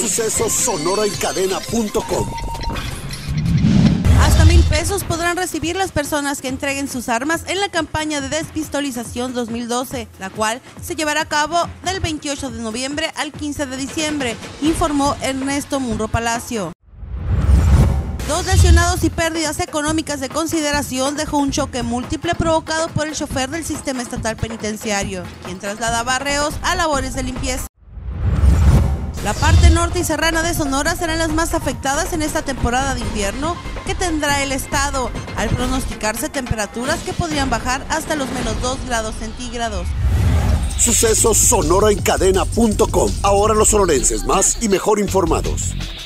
Sucesos sonoraencadena.com. Hasta 1,000 pesos podrán recibir las personas que entreguen sus armas en la campaña de despistolización 2012, la cual se llevará a cabo del 28 de noviembre al 15 de diciembre, informó Ernesto Munro Palacio. 2 lesionados y pérdidas económicas de consideración dejó un choque múltiple provocado por el chofer del sistema estatal penitenciario, quien trasladaba arreos a labores de limpieza. La parte norte y serrana de Sonora serán las más afectadas en esta temporada de invierno que tendrá el estado, al pronosticarse temperaturas que podrían bajar hasta los -2 grados centígrados. Sucesos sonoraencadena.com. Ahora los sonorenses más y mejor informados.